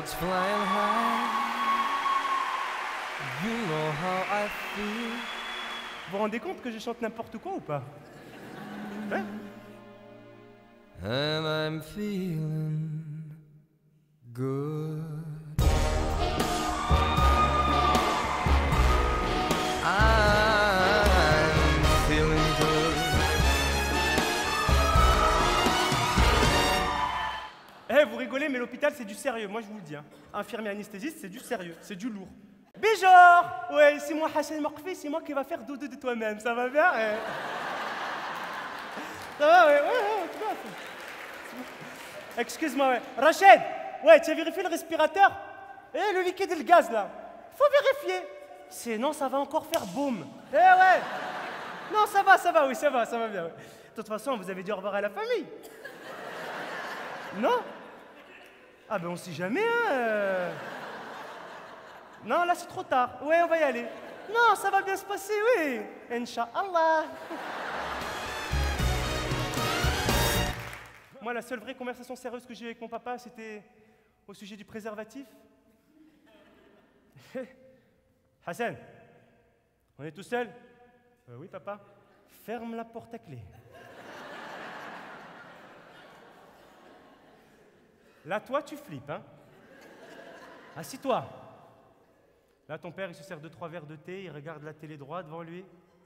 birds flying high. You know how I feel. Vous vous rendez compte que je chante n'importe quoi ou pas? Hein? And I'm feeling good. I'm feeling good. Eh, vous rigolez, mais l'hôpital, c'est du sérieux, moi je vous le dis. Hein. Infirmier anesthésiste, c'est du sérieux, c'est du lourd. Bijor! Ouais, c'est moi, Hassan Morkfi, c'est moi qui va faire dodo de toi-même, ça va bien? Ça va, ouais, tu vois. Excuse-moi, ouais. Rachid, ouais, tu as vérifié le respirateur? Eh, le liquide et le gaz, là. Faut vérifier. Sinon, ça va encore faire boum. Eh ouais. Non, ça va, oui, ça va bien. Ouais. De toute façon, vous avez dit au revoir à la famille. Non? Ah ben on sait jamais, hein. Non, là c'est trop tard. Ouais, on va y aller. Non, ça va bien se passer, oui. Inch'Allah. Moi, la seule vraie conversation sérieuse que j'ai eue avec mon papa, c'était au sujet du préservatif. Hassan, on est tout seul? Oui, papa. Ferme la porte à clé. Là, toi, tu flippes, hein? Assis-toi. Là, ton père, il se sert de 3 verres de thé, il regarde la télé droit devant lui.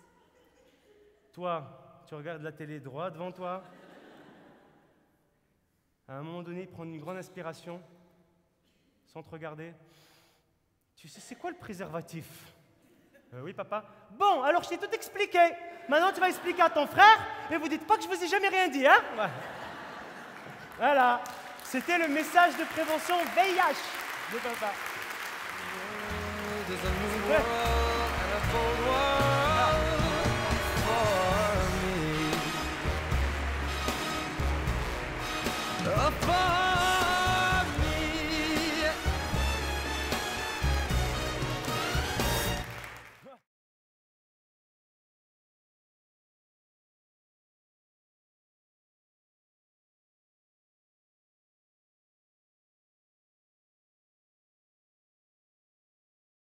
Toi, tu regardes la télé droit devant toi. À un moment donné, il prend une grande inspiration, sans te regarder. Tu sais, c'est quoi le préservatif? Oui, papa. Bon, alors je t'ai tout expliqué. Maintenant, tu vas expliquer à ton frère, et vous dites pas que je vous ai jamais rien dit, hein? Ouais. Voilà. C'était le message de prévention VIH de papa. There's a new world and a cold world for me. A